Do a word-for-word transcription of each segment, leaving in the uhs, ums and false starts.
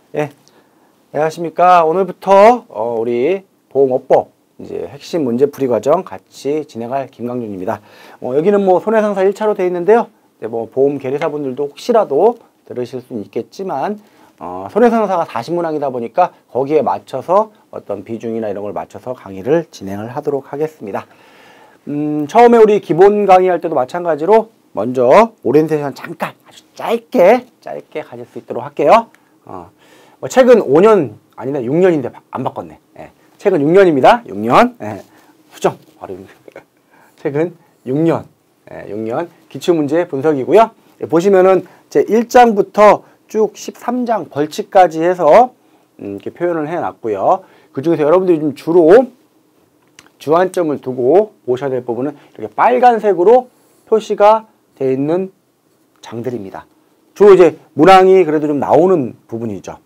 예, 안녕하십니까. 오늘부터 어, 우리 보험업법 이제 핵심 문제풀이 과정 같이 진행할 김강준입니다. 어, 여기는 뭐 손해상사 일 차로 되어 있는데요. 이제 뭐 보험 계리사분들도 혹시라도 들으실 수는 있겠지만 어, 손해상사가 사십 문항이다 보니까 거기에 맞춰서 어떤 비중이나 이런 걸 맞춰서 강의를 진행을 하도록 하겠습니다. 음, 처음에 우리 기본 강의할 때도 마찬가지로 먼저 오리엔테이션 잠깐 아주 짧게 짧게 가질 수 있도록 할게요. 어, 뭐 최근 오 년 아니네 육 년인데 안 바꿨네. 예, 최근 육 년입니다. 육 년 예, 수정 바로 최근 육 년 예, 육 년 기출문제 분석이고요. 예, 보시면은 제 일 장부터 쭉 십삼 장 벌칙까지 해서 음, 이렇게 표현을 해놨고요. 그 중에서 여러분들이 좀 주로 주안점을 두고 보셔야 될 부분은 이렇게 빨간색으로 표시가 되어 있는 장들입니다. 주로 이제 문항이 그래도 좀 나오는 부분이죠.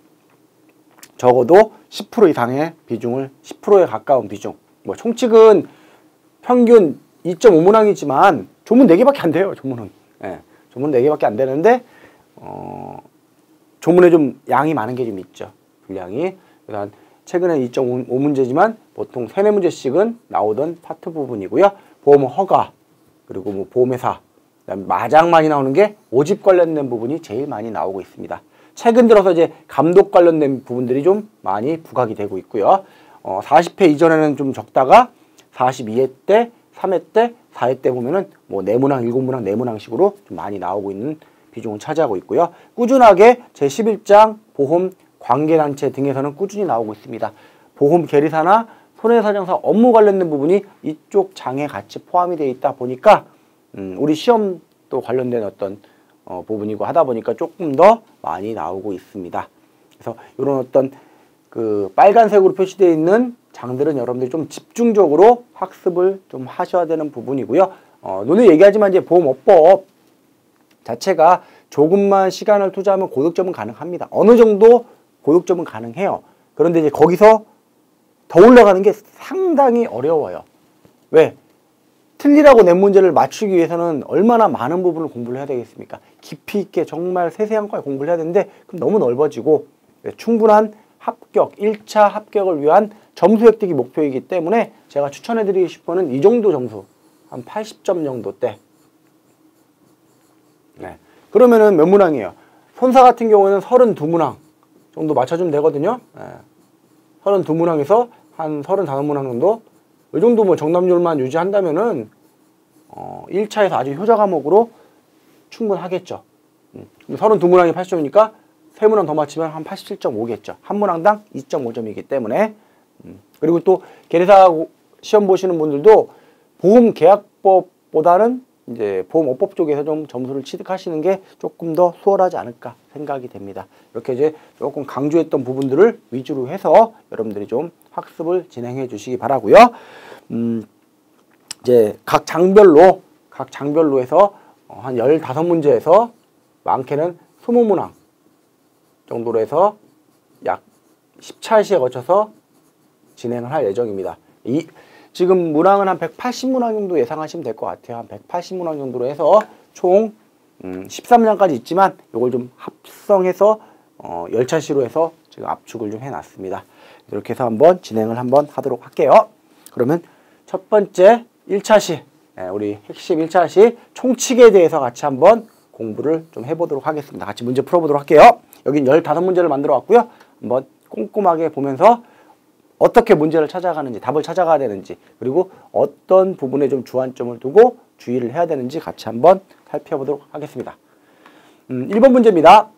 적어도 십 퍼센트 이상의 비중을, 십 퍼센트에 가까운 비중. 뭐 총칙은 평균 이 점 오 문항이지만 조문 네 개밖에 안 돼요. 조문은. 예, 조문 네 개밖에 안 되는데 어, 조문에 좀 양이 많은 게 좀 있죠. 분량이. 그래서 최근에 이 점 오 문제지만 보통 세네 문제씩은 나오던 파트 부분이고요. 보험 허가, 그리고 뭐 보험회사, 그다음에 마장 많이 나오는 게 모집 관련된 부분이 제일 많이 나오고 있습니다. 최근 들어서 이제 감독 관련된 부분들이 좀 많이 부각이 되고 있고요. 어, 사십 회 이전에는 좀 적다가 사십이 회 때, 삼 회 때, 사 회 때 보면은 뭐 네 문항, 일곱 문항, 네 문항식으로 좀 많이 나오고 있는 비중을 차지하고 있고요. 꾸준하게 제십일 장 보험 관계단체 등에서는 꾸준히 나오고 있습니다. 보험 계리사나 손해사정사 업무 관련된 부분이 이쪽 장에 같이 포함이 되어 있다 보니까 음, 우리 시험도 관련된 어떤 어, 부분이고 하다 보니까 조금 더 많이 나오고 있습니다. 그래서 이런 어떤 그 빨간색으로 표시되어 있는 장들은 여러분들이 좀 집중적으로 학습을 좀 하셔야 되는 부분이고요. 어, 눈에 얘기하지만 이제 보험업법 자체가 조금만 시간을 투자하면 고득점은 가능합니다. 어느 정도 고득점은 가능해요. 그런데 이제 거기서 더 올라가는 게 상당히 어려워요. 왜? 틀리라고 낸 문제를 맞추기 위해서는 얼마나 많은 부분을 공부를 해야 되겠습니까? 깊이 있게 정말 세세한 걸 공부를 해야 되는데 그럼 너무 넓어지고 충분한 합격, 일 차 합격을 위한 점수 획득이 목표이기 때문에 제가 추천해드리고 싶은 이 정도 점수, 한 팔십 점 정도대. 네. 그러면은 몇 문항이에요? 손사 같은 경우에는 삼십이 문항 정도 맞춰주면 되거든요. 네. 삼십이 문항에서 한 삼십오 문항 정도? 이 정도 뭐 정답률만 유지한다면은, 어, 일 차에서 아주 효자 과목으로 충분하겠죠. 음. 삼십이 문항이 팔십 점이니까 세 문항 더 맞히면 한 팔십칠 점 오겠죠. 한 문항당 이 점 오 점이기 때문에. 음. 그리고 또 계리사 시험 보시는 분들도 보험 계약법보다는 이제 보험업법 쪽에서 좀 점수를 취득하시는 게 조금 더 수월하지 않을까 생각이 됩니다. 이렇게 이제 조금 강조했던 부분들을 위주로 해서 여러분들이 좀 학습을 진행해 주시기 바라고요. 음, 이제 각 장별로 각 장별로 해서 한 십오 문제에서 많게는 이십 문항 정도로 해서 약 십 차시에 거쳐서 진행을 할 예정입니다. 이 지금 문항은 한 백팔십 문항 정도 예상하시면 될 것 같아요. 한 백팔십 문항 정도로 해서 총 음, 십삼 장까지 있지만 이걸 좀 합성해서 어, 십 차시로 해서 지금 압축을 좀 해놨습니다. 이렇게 해서 한번 진행을 한번 하도록 할게요. 그러면 첫 번째 일 차시, 네, 우리 핵심 일 차시 총칙에 대해서 같이 한번 공부를 좀 해보도록 하겠습니다. 같이 문제 풀어보도록 할게요. 여긴 십오 문제를 만들어 왔고요. 한번 꼼꼼하게 보면서 어떻게 문제를 찾아가는지, 답을 찾아가야 되는지, 그리고 어떤 부분에 좀 주안점을 두고 주의를 해야 되는지 같이 한번 살펴보도록 하겠습니다. 음, 일 번 문제입니다.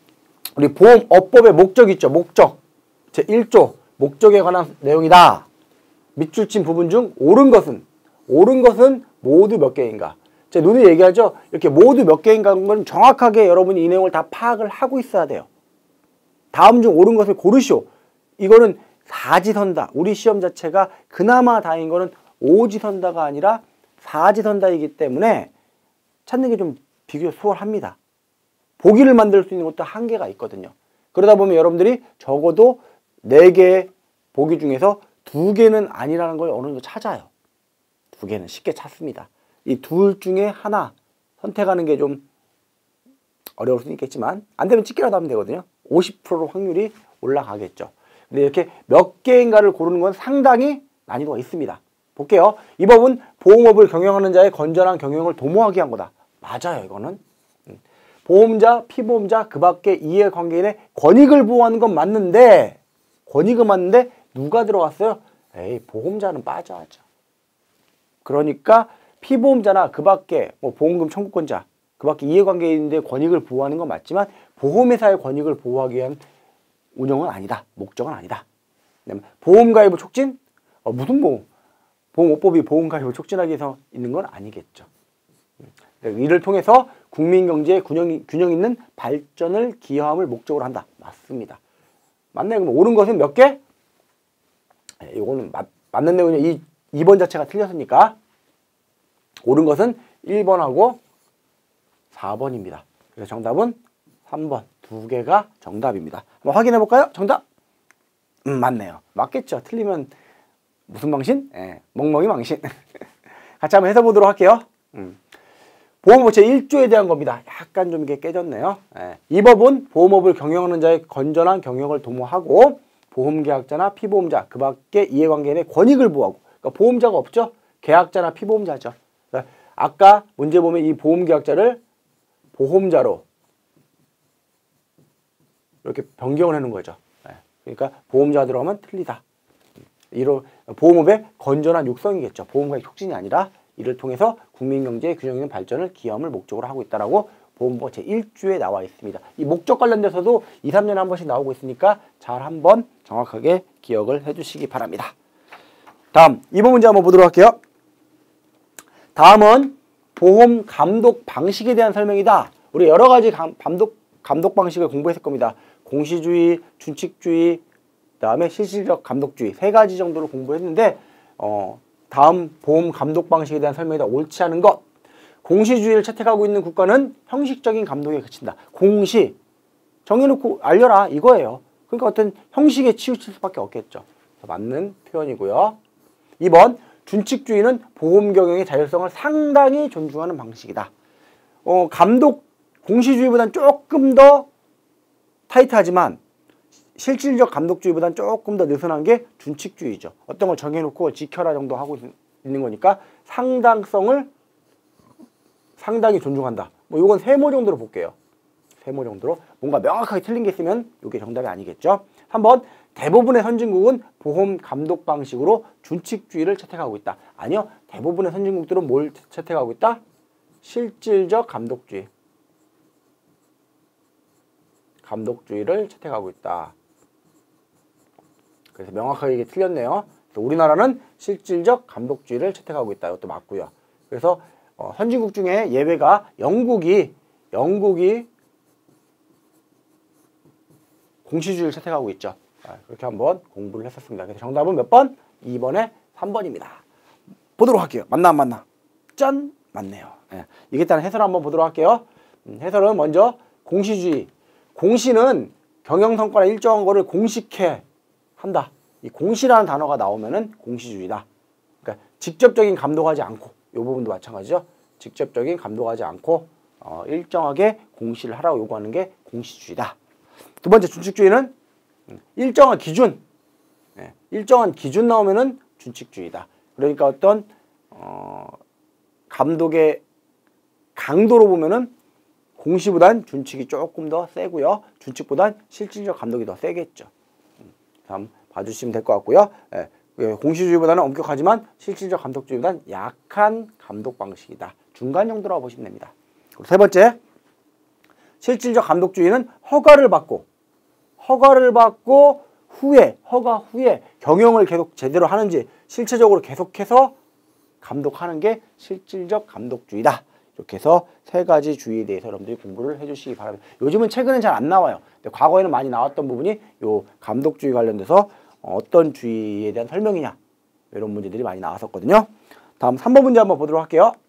우리 보험업법의 목적 있죠. 목적. 제일 조 목적에 관한 내용이다. 밑줄 친 부분 중 옳은 것은 옳은 것은 모두 몇 개인가. 제 눈에 얘기하죠. 이렇게 모두 몇 개인가 건 정확하게 여러분이 이 내용을 다 파악을 하고 있어야 돼요. 다음 중 옳은 것을 고르시오. 이거는 사지선다. 우리 시험 자체가 그나마 다행인 거는 오지선다가 아니라 사지선다이기 때문에 찾는 게 좀 비교적 수월합니다. 보기를 만들 수 있는 것도 한계가 있거든요. 그러다 보면 여러분들이 적어도 네 개의 보기 중에서 두 개는 아니라는 걸 어느 정도 찾아요. 두 개는 쉽게 찾습니다. 이 둘 중에 하나 선택하는 게 좀 어려울 수는 있겠지만 안 되면 찍기라도 하면 되거든요. 오십 퍼센트 확률이 올라가겠죠. 근데 이렇게 몇 개인가를 고르는 건 상당히 난이도가 있습니다. 볼게요. 이 법은 보험업을 경영하는 자의 건전한 경영을 도모하기 위한 거다. 맞아요, 이거는. 보험자, 피보험자, 그 밖의 이해관계인의 권익을 보호하는 건 맞는데, 권익은 맞는데 누가 들어갔어요? 에이, 보험자는 빠져야죠. 그러니까 피보험자나 그 밖에 뭐 보험금 청구권자, 그 밖에 이해관계인의 권익을 보호하는 건 맞지만 보험회사의 권익을 보호하기 위한 운영은 아니다. 목적은 아니다. 보험가입을 촉진? 어, 무슨 보험? 보험업법이 보험가입을 촉진하기 위해서 있는 건 아니겠죠. 이를 통해서 국민경제의 균형, 균형 있는 발전을 기여함을 목적으로 한다. 맞습니다. 맞나요? 그럼 옳은 것은 몇 개? 네, 이거는 맞, 맞는 내용이 이, 이 번 자체가 틀렸으니까 옳은 것은 일 번하고 사 번입니다. 그래서 정답은 삼 번. 두 개가 정답입니다. 한번 확인해 볼까요? 정답? 음, 맞네요. 맞겠죠. 틀리면 무슨 망신? 예, 멍멍이 망신. 같이 한번 해서 보도록 할게요. 음. 보험업 제일 조에 대한 겁니다. 약간 좀 이게 깨졌네요. 예. 이 법은 보험업을 경영하는 자의 건전한 경영을 도모하고 보험계약자나 피보험자, 그 밖의 이해관계인의 권익을 보호하고, 그러니까 보험자가 없죠? 계약자나 피보험자죠. 그러니까 아까 문제 보면 이 보험계약자를 보험자로 이렇게 변경을 해놓은 거죠. 예. 그러니까 보험자 들어가면 틀리다. 이로 보험업의 건전한 육성이겠죠. 보험가입 촉진이 아니라 이를 통해서 국민경제의 균형 있는 발전을 기여함을 목적으로 하고 있다라고 보험법 제일 조에 나와 있습니다. 이 목적 관련돼서도 이, 삼 년에 한 번씩 나오고 있으니까 잘 한번 정확하게 기억을 해주시기 바랍니다. 다음 이 번 문제 한번 보도록 할게요. 다음은 보험 감독 방식에 대한 설명이다. 우리 여러 가지 감독, 감독 방식을 공부했을 겁니다. 공시주의, 준칙주의, 그 다음에 실질적 감독주의 세 가지 정도를 공부했는데 어, 다음 보험 감독 방식에 대한 설명이다. 옳지 않은 것. 공시주의를 채택하고 있는 국가는 형식적인 감독에 그친다. 공시. 정해놓고 알려라. 이거예요. 그러니까 어떤 형식에 치우칠 수밖에 없겠죠. 맞는 표현이고요. 이 번 준칙주의는 보험 경영의 자율성을 상당히 존중하는 방식이다. 어, 감독, 공시주의보다는 조금 더 타이트하지만 실질적 감독주의보다는 조금 더 느슨한 게 준칙주의죠. 어떤 걸 정해놓고 지켜라 정도 하고 있는 거니까 상당성을 상당히 존중한다. 뭐 이건 세모 정도로 볼게요. 세모 정도로. 뭔가 명확하게 틀린 게 있으면 이게 정답이 아니겠죠. 삼 번 대부분의 선진국은 보험 감독 방식으로 준칙주의를 채택하고 있다. 아니요. 대부분의 선진국들은 뭘 채택하고 있다? 실질적 감독주의. 감독주의를 채택하고 있다. 그래서 명확하게 이게 틀렸네요. 그래서 우리나라는 실질적 감독주의를 채택하고 있다. 이것도 맞고요. 그래서 어, 선진국 중에 예외가 영국이 영국이 공시주의를 채택하고 있죠. 아, 그렇게 한번 공부를 했었습니다. 그래서 정답은 몇 번? 이 번에 삼 번입니다. 보도록 할게요. 맞나 안 맞나? 짠! 맞네요. 예. 이게 일단 해설 한번 보도록 할게요. 음, 해설은 먼저 공시주의. 공시는 경영성과나 일정한 거를 공식해 한다. 이 공시라는 단어가 나오면은 공시주의다. 그러니까 직접적인 감독하지 않고, 이 부분도 마찬가지죠. 직접적인 감독하지 않고 어, 일정하게 공시를 하라고 요구하는 게 공시주의다. 두 번째 준칙주의는 일정한 기준, 네, 일정한 기준 나오면은 준칙주의다. 그러니까 어떤 어, 감독의 강도로 보면은 공시보단 준칙이 조금 더 세고요. 준칙보단 실질적 감독이 더 세겠죠. 다음 봐주시면 될 것 같고요. 예, 공시주의보다는 엄격하지만 실질적 감독주의보다는 약한 감독 방식이다. 중간 정도라고 보시면 됩니다. 세 번째, 실질적 감독주의는 허가를 받고 허가를 받고 후에 허가 후에 경영을 계속 제대로 하는지 실체적으로 계속해서 감독하는 게 실질적 감독주의다. 이렇게 해서 세 가지 주의에 대해서 여러분들이 공부를 해주시기 바랍니다. 요즘은 최근엔 잘 안 나와요. 근데 과거에는 많이 나왔던 부분이 요 감독주의 관련돼서 어떤 주의에 대한 설명이냐 이런 문제들이 많이 나왔었거든요. 다음 삼 번 문제 한번 보도록 할게요.